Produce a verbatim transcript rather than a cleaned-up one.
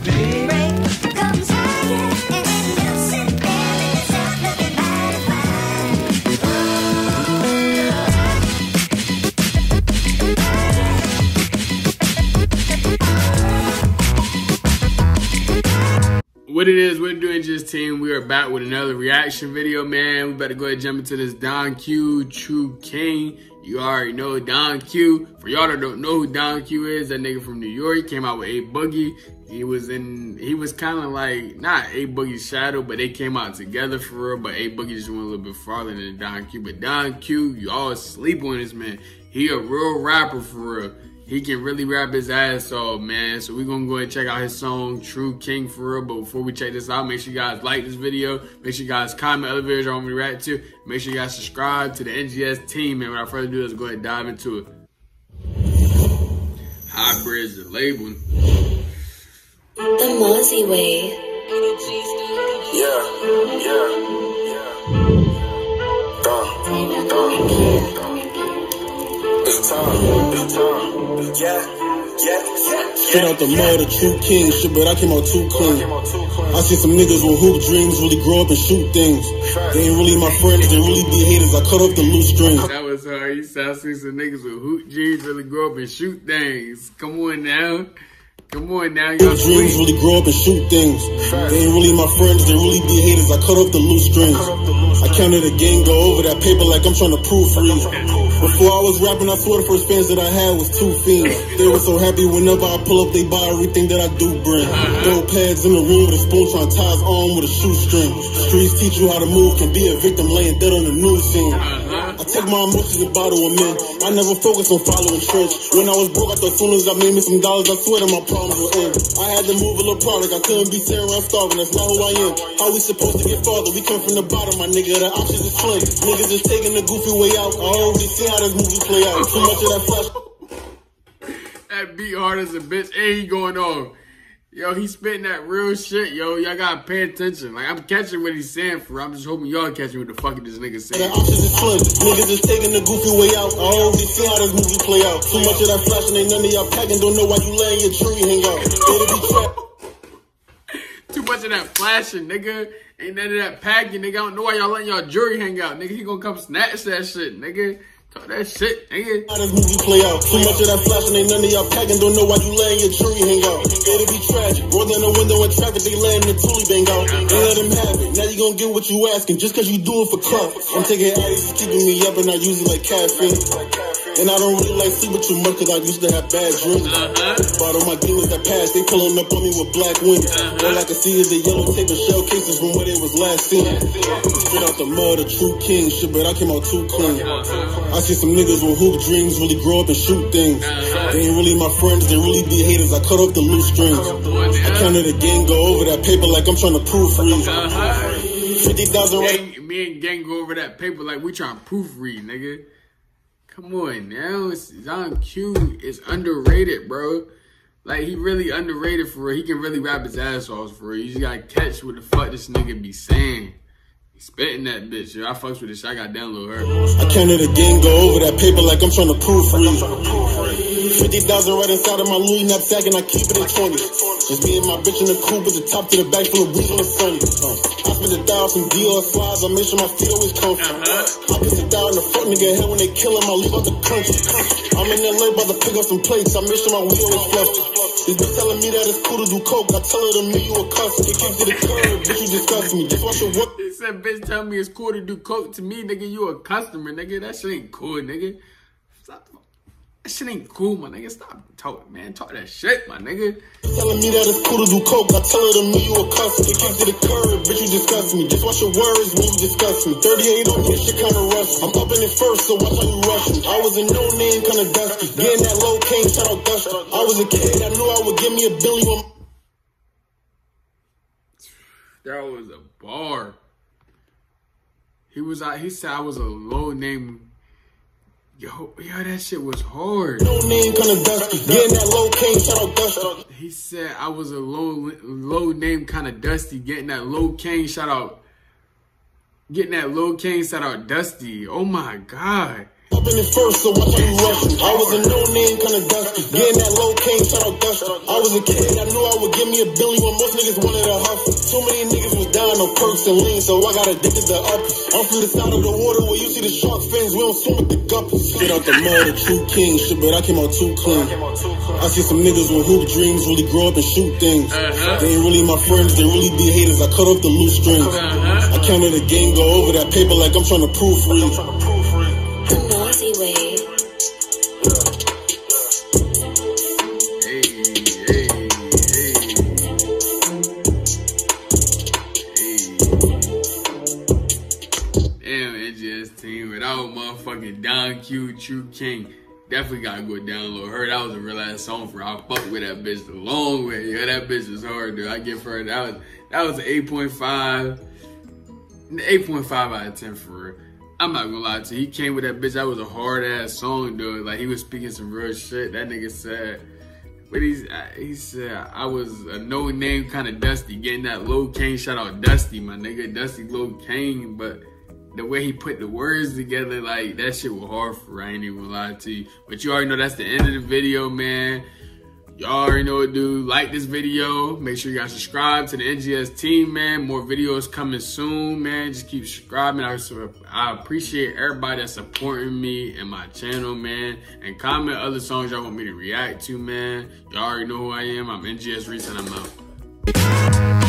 What it is, we're doing just team. We are back with another reaction video, man. We better go ahead and jump into this Don Q, True King. You already know Don Q. For y'all that don't know who Don Q is, that nigga from New York. He came out with A Boogie. He was in, he was kind of like, not A Boogie's shadow, but they came out together for real. But A Boogie just went a little bit farther than Don Q. But Don Q, you all sleep on this man. He a real rapper for real. He can really rap his ass off, man. So we're going to go ahead and check out his song, True King, for real. But before we check this out, make sure you guys like this video. Make sure you guys comment other videos you want me to react to. Make sure you guys subscribe to the N G S team, man. Without further ado, let's go ahead and dive into it. Hybrid's the label. The Mozzie way. Yeah, yeah, yeah. Done, done, done. It's time, it's time. Yeah, yeah, yeah. Straight out the mud, a true king shit, but I came out too clean. I see some niggas with hoop dreams really grow up and shoot things. They ain't really my friends, they really be haters. I cut off the loose strings. That was hard. You said I see some niggas with hoop dreams really grow up and shoot things. Come on now. Come on now, y'all. Dreams really grow up and shoot things. They ain't really my friends, they really be haters. I cut off the loose strings. I counted a gang, go over that paper like I'm trying to proofread. Before I was rapping, I swear the first fans that I had was two fiends. They were so happy whenever I pull up, they buy everything that I do bring. Throw pads in the room with a spoon, trying to tie his arm with a shoestring. Streets teach you how to move, can be a victim laying dead on the news scene. I take my emotions and bottle them in. I never focus on following trends. When I was broke, I thought as soon as I made me some dollars, I swear that my problems would end. I had to move a little product, I couldn't be sitting around starving, that's not who I am. How we supposed to get farther? We come from the bottom, my nigga, the options is slim. Niggas just taking the goofy way out. I already see how this movie play out. Too much of that flash. That beat hard as a bitch, and he going off. Yo, he spitting that real shit, yo. Y'all gotta pay attention. Like, I'm catching what he's saying for. I'm just hoping y'all catching what the fuck this nigga saying. The options is slim. Niggas just taking the goofy way out. I already see how this movie play out. Too much of that flashing, ain't none of y'all packing. Don't know why you letting your jury hang out. Too much of that flashing, nigga. Ain't none of that packing, nigga. I don't know why y'all letting y'all jury hang out, nigga. He gonna come snatch that shit, nigga. Talk that shit, nigga. How this movie play out? Too much of that flashing, ain't none of y'all packing. Don't know why you letting your jury hang out. It'll be tragic. Roll down the window in traffic, they letting the toolie bang out. They let him have it. Now you gonna get what you asking just cause you do it for clout. I'm taking A's, keeping me up and I use it like caffeine. And I don't really like sleeping too much cause I used to have bad dreams. Uh-huh. Bought all my demons that passed, they pulling up on me with black wings. Uh-huh. All I can see is the yellow tape and shell cases from where they was last seen. Straight out the mud, a true king shit, but I came out too clean. I see some niggas with hoop dreams really grow up and shoot things. Uh-huh. They ain't really my friends, they really be haters. I cut off the loose strings. Uh-huh. I counted a gang, go over that paper like I'm trying to proofread. Uh-huh. fifty thousand right. Me and gang go over that paper like we trying to proofread, nigga. Come on now, Don Q is underrated, bro. Like, he really underrated for real. He can really rap his ass off for real. You just gotta catch what the fuck this nigga be saying. He spitting that bitch, yo. I fucks with this shit. I got download her. I counted a gang, go over that paper like I'm trying to proofread. fifty thousand right inside of my Louis knapsack and I keep it at twenty. Just me and my bitch in the coupe with the top to the back full of weed on the sunny. I spent a thousand Dior slides, I make sure my feet always comfy. I put the down in the fuck nigga head when they kill him, I leave out the country. I'm in L A about to pick up some plates, I make sure my weed always flushed. This bitch telling me that it's cool to do coke, I tell her to me you a cuss. It kicks to the curb, bitch you disgust me. Just watch your work. He said bitch tell me it's cool to do coke to me, nigga, you a customer, nigga. That shit ain't cool, nigga. Stop. That shit ain't cool, my nigga. Stop talking, man. Talk that shit, my nigga. Telling me that it's cool to do coke. I tell her to me you a cuss. It kicks to the curb, bitch you disgust me. Just watch your words when you discuss me. thirty-eight on me, shit kinda rusty. I'm up in it first, so watch how you rush me. I was a no name, kinda dusty. Getting that low cane, shout out Dusty. I was a kid that knew I would give me a billion. That was a bar. He was out. He said I was a low name. Yo, yo, that shit was hard. No name kinda dusty. Getting that low cane, shout out Dusty. He said I was a low low name kinda dusty. Getting that low cane, shout out. Getting that low cane, shout out Dusty. Oh my god. Up popping it first, so watch how you rushing. I was a no name, kinda dusty. Getting that low cane, shout out Dusty. I was a kid, I knew I would give me a billy when most niggas wanted a hustle. Too many niggas was down on perks and lean, so I got addicted to uppers. I'm from the side of the water where you see the shark fins, we don't swim with the guppies. Straight out the mud, a true king, shit, but I came out too clean. I see some niggas with hoop dreams really grow up and shoot things. Uh-huh. They ain't really my friends, they really be haters. I cut off the loose strings. Uh-huh. I counted the game, go over that paper like I'm trying to proofread. The Mozzie way. Hey, hey, hey. Hey. Damn, N G S team, without motherfucking Don Q, True King. Definitely gotta go down low. Heard that was a real ass song for her. I fuck with that bitch the long way. Yeah, that bitch is hard, dude. I give her that was that was an eight point five. eight point five out of ten for her. I'm not gonna lie to you. He came with that bitch. That was a hard ass song, dude. Like he was speaking some real shit. That nigga said, but he's he said I was a no name kind of Dusty, getting that Lil Kane. Shout out Dusty, my nigga, Dusty Lil Kane. But the way he put the words together, like that shit was hard for her. I ain't even gonna lie to you. But you already know that's the end of the video, man. Y'all already know what to do. Like this video. Make sure you guys subscribe to the N G S team, man. More videos coming soon, man. Just keep subscribing. I, I appreciate everybody that's supporting me and my channel, man. And comment other songs y'all want me to react to, man. Y'all already know who I am. I'm N G S Reese and I'm out.